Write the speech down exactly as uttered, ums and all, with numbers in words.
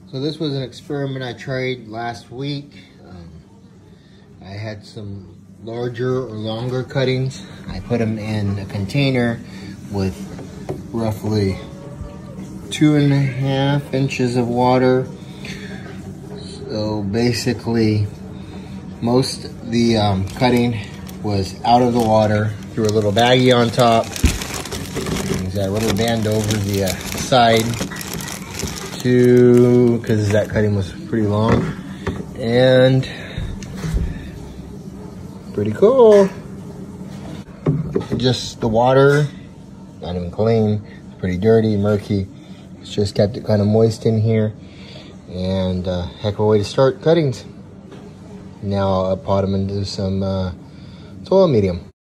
So this was an experiment I tried last week. Um, I had some larger or longer cuttings. I put them in a container with roughly two and a half inches of water. So basically, most of the um, cutting was out of the water. Threw a little baggie on top. Got a little band over the uh, side to, because that cutting was pretty long, and pretty cool. Just the water, not even clean, it's pretty dirty, murky. It's just kept it kind of moist in here, and uh, heck of a way to start cuttings. Now I'll pot them into some uh, soil medium.